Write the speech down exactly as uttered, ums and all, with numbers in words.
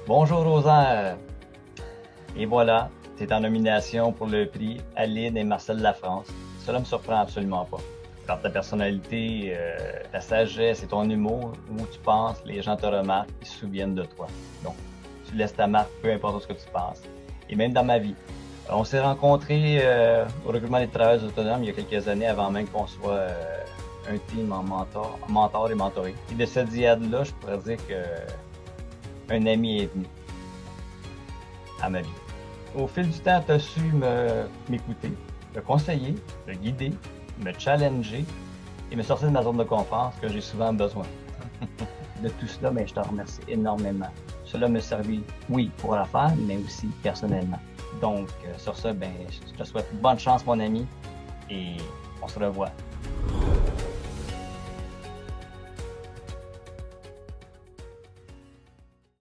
Bonjour Rosaire! Et voilà, tu es en nomination pour le prix Aline et Marcel Lafrance. Cela ne me surprend absolument pas. Par ta personnalité, euh, ta sagesse et ton humour, où tu penses, les gens te remarquent, ils se souviennent de toi. Donc, tu laisses ta marque, peu importe ce que tu penses. Et même dans ma vie. On s'est rencontrés euh, au regroupement des travailleurs autonomes il y a quelques années, avant même qu'on soit euh, un team en mentor, mentor et mentoré. Et de cette diade-là, je pourrais dire que un ami est venu à ma vie. Au fil du temps, tu as su m'écouter, me, me conseiller, me guider, me challenger et me sortir de ma zone de confort, ce que j'ai souvent besoin. De tout cela, mais je te remercie énormément. Cela me servit, oui, pour l'affaire, mais aussi personnellement. Donc, euh, sur ça, ben, je te souhaite bonne chance, mon ami, et on se revoit